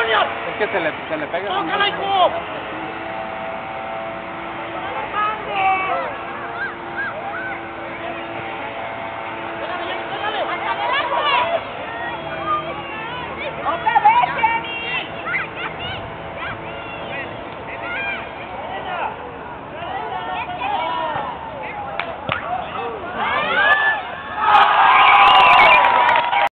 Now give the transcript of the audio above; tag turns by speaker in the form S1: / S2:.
S1: Junior!
S2: Es que se le pega.
S1: ¡Tócala, hijo!